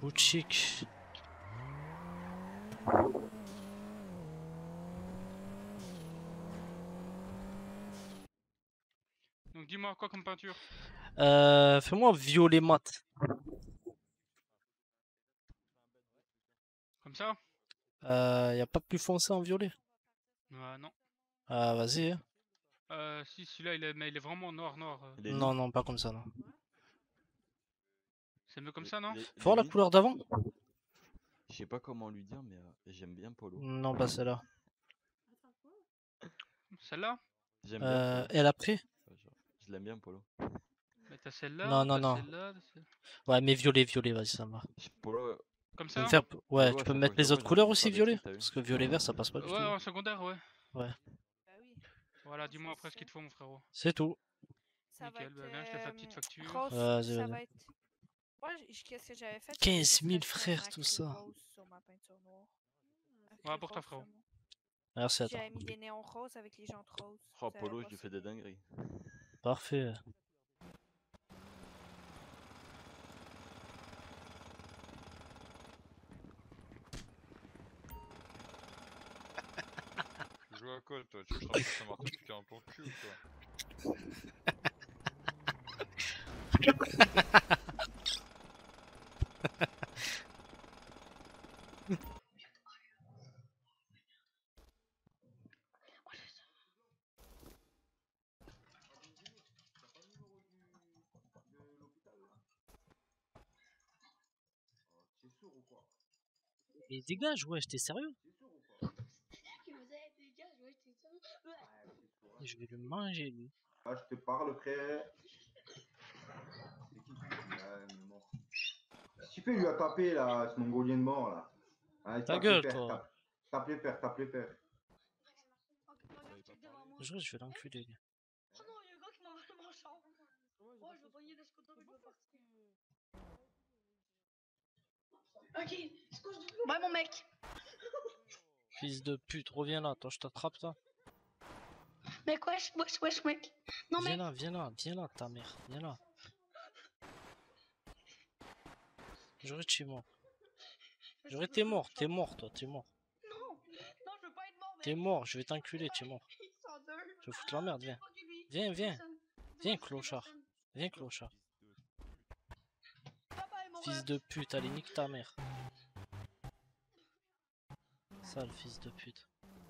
Boutique. Donc dis-moi quoi comme peinture? Fais-moi violet mat. Comme ça? Y a pas plus foncé en violet? Non. Ah, vas-y. Hein. Si, celui-là, mais il est vraiment noir. Non, non, pas comme ça, non. C'est mieux comme ça, non? Faut voir la couleur d'avant? Je sais pas comment lui dire, mais j'aime bien Polo. Non, pas celle-là. Celle-là? J'aime bien Polo. Et l'après? Je l'aime bien Polo. Mais t'as celle-là, Non, non, t'as non. celle-là. Ouais, mais violet, vas-y, ça me va. Polo, Comme Tu peux ça? me faire... Ouais, Polo, tu à peux me chaque mettre fois que je les le autres vois, couleurs j'ai aussi, envie de violet? parler avec Parce que violet vert, ça passe pas du Ouais, tout. en secondaire, ouais. Ouais. Bah oui. Voilà, dis-moi après ce qu'il te faut, mon frérot. C'est tout. Ça Nickel, va être, bah viens, je te fais la petite facture. Rose, Vas-y, ça vas-y. va être... Moi, qu'est-ce que j'avais fait? 15 000 J'avais fait frères, un tout acry ça. rose sur ma peinture noire. Ouais, pour toi, Rose frérot. sur moi. Merci à toi. J'avais mis des néons roses avec les jantes roses. Oh, Ça Polo, avait je lui pas fais des dingueries. Parfait. Tu joues à quoi toi? Tu veux que je t'envoie un marteau piqué dans ton cul ou quoi? Et dégage, ouais, j'étais sérieux? Je vais le manger, lui. Ah, je te parle, frère. Si tu fais, lui a tapé, là, ce mongolien de mort, là. Hein, Ta tape gueule, les fers, toi. tape les fers, tape les fers. Je vais l'enculer, lui. Oh non, il y a un gars qui m'a volé mon champ. Ouais, je vais pogner des scooters, mais je vais partir. Ok, bye mon mec. Fils de pute, reviens là, toi, je t'attrape, toi. Mec, wesh, mec. Non, mec. Viens là, ta mère, viens là. J'aurais été mort. J'aurais été mort, t'es mort, toi, t'es mort. Non, je veux pas être mort, mec. T'es mort, je vais t'enculer, t'es mort. Je vais foutre la merde, viens. Viens, clochard. Viens, clochard. Fils de pute, allez, nique ta mère. Sale fils de pute.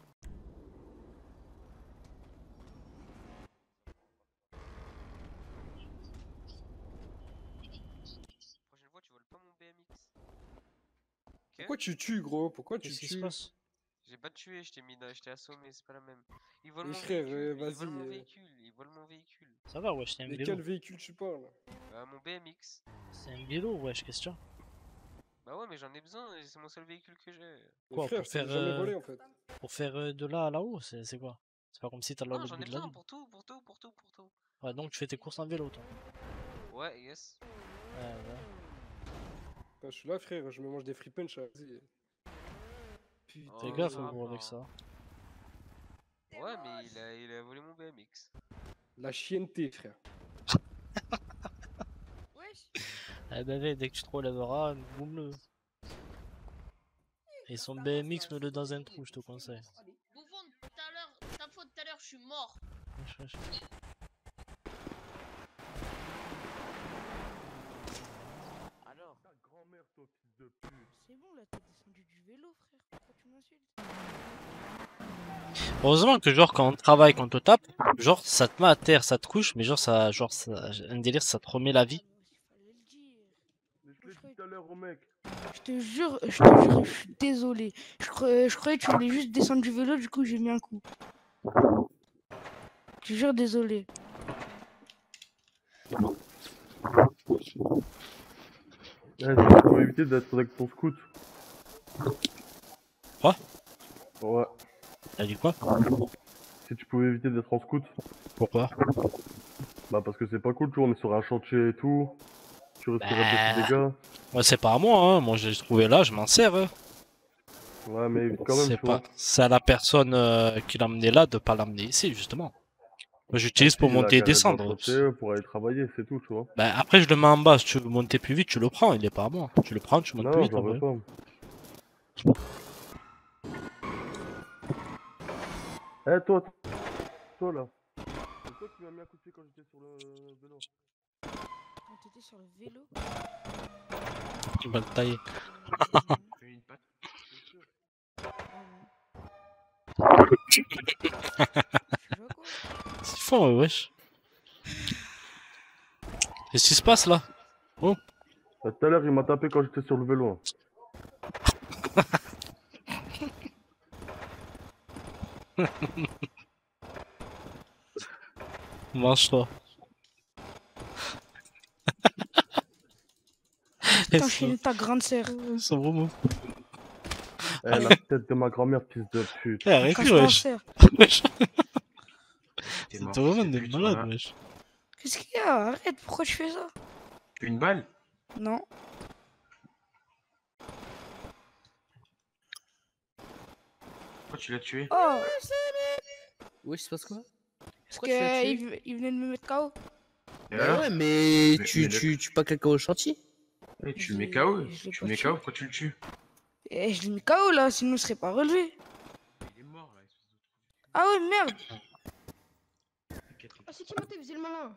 Prochaine fois, tu voles pas mon BMX. Pourquoi tu tues, gros? Pourquoi tu Qu'est-ce qui se tues? passe? J'ai pas tué, je t'ai assommé, c'est pas la même. Ils volent Mais mon frère, véhicule, vas-y. ils volent mon véhicule, ils volent mon véhicule. Ça va, wesh, c'est un Mais vélo. quel véhicule tu parles? Mon BMX. C'est un vélo, wesh, question. Bah ouais, mais j'en ai besoin, c'est mon seul véhicule que j'ai. Mais Quoi, frère, pour je t'ai faire, jamais volé en fait. Pour faire de là à là-haut, c'est quoi? C'est pas comme si t'as Non, le j'en bout ai de la besoin vie. pour tout. Ouais, donc tu fais tes courses en vélo, toi. Ouais, yes. Ouais. Bah, je suis là, frère, je me mange des free punch, vas-y. Fais Oh, gaffe, ça va gros, pas. avec ça. Ouais, mais il a volé mon BMX. La chienneté, frère. Wesh. Eh ben, dès que tu te relèveras, boum-le. Et son BMX, mets-le dans un trou, je te conseille. Bouffon, ta faute tout à l'heure, je suis mort. Wesh. Alors Ta grand-mère, toi, fils de pute. C'est bon, là, t'es descendu du vélo, frère. Pourquoi tu m'insultes? Heureusement que genre quand on travaille, quand on te tape, genre ça te met à terre, ça te couche, mais genre ça, un délire, ça te remet la vie. Mais je l'ai dit tout à l'heure au mec. Je te jure, je suis désolé. Je croyais que tu voulais juste descendre du vélo, du coup j'ai mis un coup. Je te jure, désolé. Tu peux éviter d'être avec ton scout. Quoi? Ouais. T'as dit quoi? Si tu pouvais éviter d'être en scout. Pourquoi? Bah parce que c'est pas cool, tu vois, on est sur un chantier et tout. Tu risquerais des petits dégâts. Ouais, c'est pas à moi, hein. Moi j'ai trouvé là, je m'en sers. Hein. Ouais, mais évite quand même, C'est tu vois. pas... C'est à la personne qui l'a amené là de pas l'amener ici, justement. Moi, j'utilise pour Il a monter et garé de descendre. l'autre côté pour aller travailler, c'est tout, tu vois. Bah, après, je le mets en bas. Si tu veux monter plus vite, tu le prends. Il est pas à moi. Tu le prends, tu montes plus Non, vite. j'en en veux vrai. pas. Eh, toi là. C'est toi qui m'as mis à côté quand j'étais sur le vélo. Quand t'étais sur le vélo. Tu vas le tailler. Fais une patte. Tu vois quoi? C'est fort, wesh. Qu'est-ce qui se passe là? Tout à l'heure, il m'a tapé quand j'étais sur le vélo. Mange-toi. T'enchaînes ta grande sœur. C'est vraiment. Eh, la tête de ma grand-mère, fils de pute. Eh, arrête, Cache ta wesh. sœur. Wesh. T'es C'est mort, vraiment fils de des pute, malades, voilà. wesh. Qu'est-ce qu'il y a? Arrête, pourquoi tu fais ça? Une balle? Non. Pourquoi tu l'as tué? Oh! Ouais, il se passe quoi? Parce Pourquoi tu l'as tué? qu'il venait de me mettre KO. Et Bah alors? ouais, mais Mais tu pas quelqu'un au chantier? Eh, tu le mets KO? je l'ai Tu pas le mets tué. KO, pourquoi tu le tues? Et je l'ai mis KO là, sinon il serait pas relevé. Il est mort là, espèce de truc. Ah ouais, merde! T'inquiète, Ah, c'est qui monté, faisait le malin?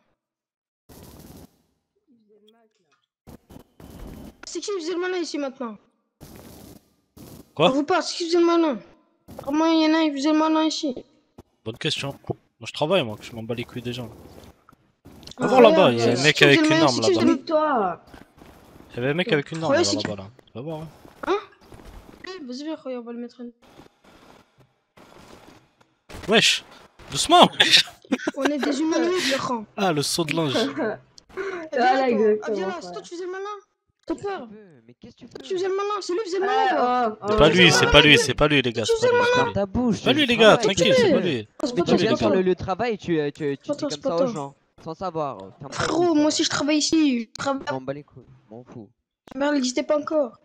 C'est qui faisait le malin ici maintenant? Quoi? On vous parle, c'est qui faisait le malin? Vraiment, il y en a, il faisait le malin ici. Bonne question. Moi, je travaille, moi, que je m'en bats les couilles des gens. Ah, Va voir là-bas, il y a un c'est mec qui faisait avec le une malin, arme c'est qui faisait là-bas. le- Toi. Il y avait un mec avec une arme Ouais, là, c'est là-bas là. Tu vas voir, hein. Vas-y, viens, regarde, on va le mettre. Wesh! Doucement! wesh. On est des humanoïdes, le cran. Ah, le saut de l'ange. Voilà, exactement. Ah, viens là, c'est toi qui faisais le malin. T'as peur? Mais qu'est-ce que tu Tu fais? faisais le malin, c'est lui qui faisait le malin, toi. C'est pas lui, c'est pas lui, c'est pas lui, les gars. C'est pas lui, c'est pas Ferme lui. ta bouche. C'est pas lui, je les gars, travaille. tranquille, c'est pas lui. C'est Mais pas tu toi, viens c'est sur pas le toi. lieu de travail et tu dis toi, comme c'est ça pas aux toi. gens, sans savoir. Ferme ta Frérot, bouche, moi aussi je travaille ici. Je travaille. je m'en bats les couilles, m'en fous. Ma mère n'existait pas encore.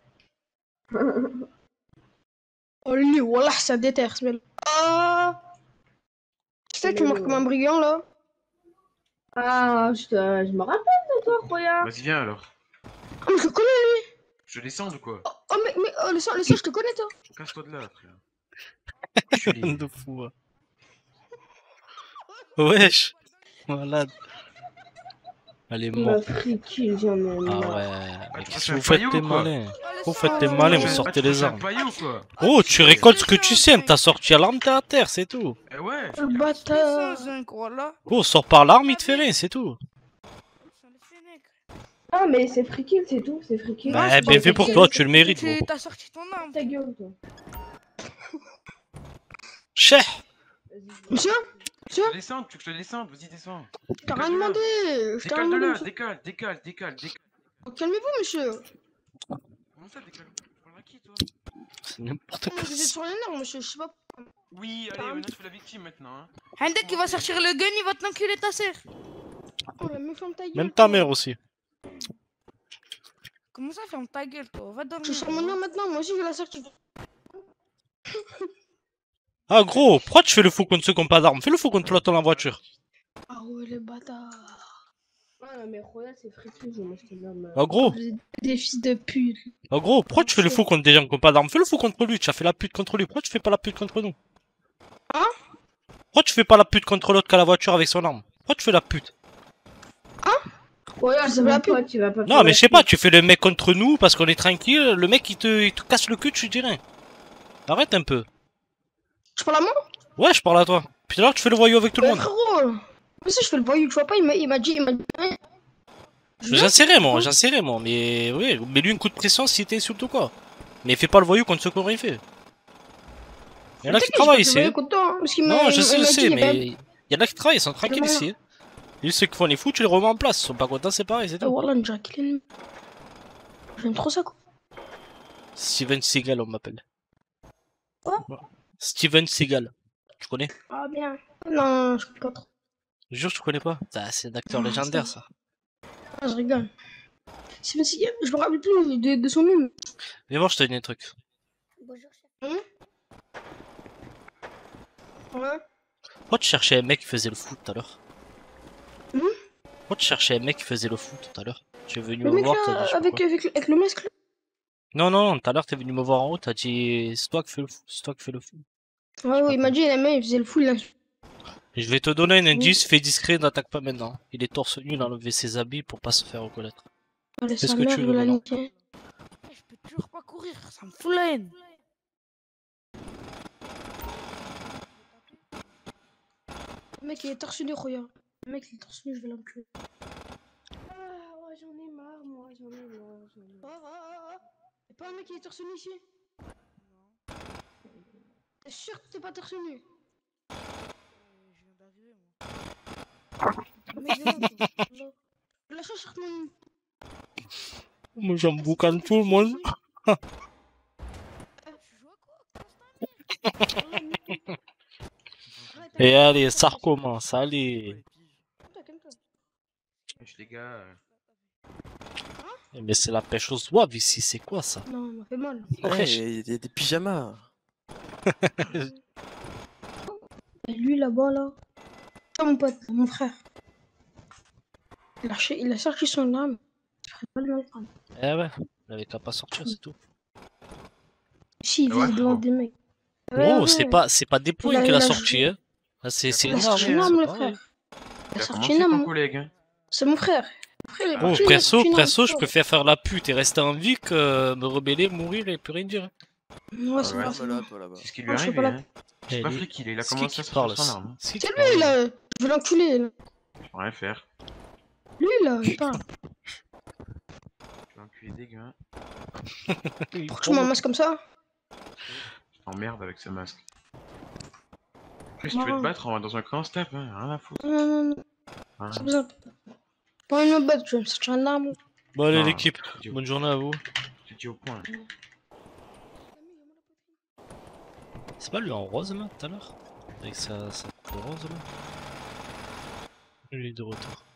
Oh lui, wallah, ça déterre, ce mec. Ah! Tu sais, tu marques comme un brigand là. Ah, je me rappelle de toi, Roya. Vas-y, viens alors. Ah, mais je le connais lui. Je descends ou quoi? Oh, mais oh, le sang, je te connais toi. Casse-toi de là, frère. Rien de fou. Wesh! Malade. Elle est Il m'a morte. friqué, j'en ai Ah marre. ouais. Mais tu qu'est-ce vas que vous faire faites un les paillot ou quoi? malins? Vous faites les malins, vous sortez les armes. Paillot ou quoi? Oh, tu récoltes ce que tu sèmes, t'as sorti l'arme, t'es à terre, c'est tout. Eh ouais! Le bâtard. Voilà. Oh, sors par l'arme, il te fait rien, c'est tout. Ah, mais c'est friki, c'est tout, c'est friki. Bah, bien fait pour toi, tu le mérites, Tu gros. t'as sorti ton arme. Ta gueule, toi. Cheh! Monsieur? Tu veux que je descende? Tu veux que je te descende? Vas-y, descends. T'as rien demandé. Je t'ai rien Décale de demandé, là, monsieur. décale. Calmez-vous, monsieur. Comment ça, décale? Tu parles à qui, toi? C'est n'importe Vous quoi. êtes sur les nerfs, monsieur, je sais pas. Oui, allez, maintenant tu fais la victime maintenant. Hein. Handek, il va sortir le gun, il va t'enculer ta sœur. Oh, la meuf, ferme ta gueule. Même ta mère aussi. Comment ça, ferme ta gueule, toi? Va dormir. Je sors mon nerf maintenant, moi aussi je vais la sortir. Ah, gros, pourquoi tu fais le fou contre ceux qui ont pas d'armes? Fais le fou contre l'autre dans la voiture. Ah ouais, les bâtards. Ah, non, mais Roya, c'est friki, je moi, je te donne. Ah, gros. Vous êtes des fils de pute. Ah, gros, pourquoi tu fais le fou contre des gens qui ont pas d'armes? Fais le fou contre lui, tu as fait la pute contre lui. Pourquoi tu fais pas la pute contre nous? Hein? Pourquoi tu fais pas la pute contre l'autre qui a la voiture avec son arme? Pourquoi tu fais la pute? Roya, Je tu vas la pas, tu vas pas. Non, mais je sais pas, tu fais le mec contre nous parce qu'on est tranquille, le mec il te casse le cul, tu dis rien. Arrête un peu. Je parle à moi? Ouais, je parle à toi. Puis alors tu fais le voyou avec tout le Mais monde. frérot, moi aussi je fais le voyou, tu vois pas, il m'a dit rien. J'en sais rien moi, mais oui, mets lui un coup de pression si t'insultes ou quoi. Mais fais pas le voyou contre ce qu'on aurait fait. Il y en a qui travaillent ici. Non, je sais, mais il y en a qui travaillent, ils sont tranquilles ici. Et ceux qui font les fous, tu les remets en place, ils sont pas contents, c'est pareil, c'est tout. Wallah, j'aime trop ça quoi. Steven Seagal, on m'appelle. Quoi? Steven Seagal. Tu connais? Ah bien. Non, je connais pas trop. Je jure, tu connais pas? C'est un acteur Non, légendaire, ça. ça. Ah, je rigole. Je me rappelle plus de son nom. Viens voir, je te dis un truc. Bonjour, chef. Ouais. Pourquoi tu cherchais un mec qui faisait le foot tout à l'heure? Pourquoi tu cherchais un mec qui faisait le foot tout à l'heure? Tu es venu Le me mec voir, là, t'as dit je sais pas quoi. avec le masque là. Non, non, tout à l'heure t'es venu me voir en haut, t'as dit c'est toi qui fais le foot, c'est toi qui fais le foot. Ouais, ouais, il m'a dit, la main, il faisait le full là. Je vais te donner un indice, fais discret, n'attaque pas maintenant. Il est torse nu, il a enlevé ses habits pour pas se faire reconnaître. Allez, Fais sa ce que mère, tu il veux l'a maintenant. niqué. Je peux toujours pas courir, ça me fout la haine. Le mec, il est torse nu, regarde. Le mec, il est torse nu, je vais l'enculer. Ah, ouais, j'en ai marre, moi, j'en ai marre. Y'a pas un mec qui est torse nu ici? T'es sûr que t'es pas torse nu? Je viens d'arriver, moi. Mais viens, je la cherche sur mon... Moi j'en boucane tout le monde. Et allez, ça recommence, allez. Wesh, les gars. Mais c'est la pêche aux zouaves ici, c'est quoi ça? Non, il m'a fait mal. Ouais, il y a des pyjamas. Et lui là-bas, là. Ah, mon pote, mon frère. Il a sorti son arme. Je ferais pas le mal prendre. Eh ouais, il avait qu'à pas sortir, c'est tout. Si, il Ouais, vise devant frérot. des mecs. Oh, c'est pas des points Il a- qu'il a il a sorti, joué- hein. Ah, c'est Il a énorme, sorti une hein, arme, c'est le pas frère. vrai. Il a T'as sorti commencé une ton arme. collègue, hein. C'est mon frère. Mon frère, il a Oh, sorti une presso, arme. je préfère faire la pute et rester en vie que me rebeller, mourir et plus rien dire. Ouais, c'est Ouais. pas ça. C'est ce qui lui est Ah, je sais arrivé, pas hein. C'est pas lui- flic, il a c'est commencé qui à qui sortir parle, son arme. hein. c'est qui C'est qui lui, parle là. Je vais l'enculer. là. Je peux rien faire. Lui, là, il parle. Je vais enculer des gars. Pourquoi tu m'en masses comme ça? Je t'emmerde avec ce masque. Après, si tu veux te battre, on va dans un camp step, hein. Rien à foutre. Non, non, non. Hein. C'est besoin. Pas envie de me battre, je vais me sortir une arme. Bon allez Non, l'équipe, idiot. bonne journée à vous. Tu dis au point. C'est pas lui en rose là, tout à l'heure? Avec sa coupe rose là? Il est de retour.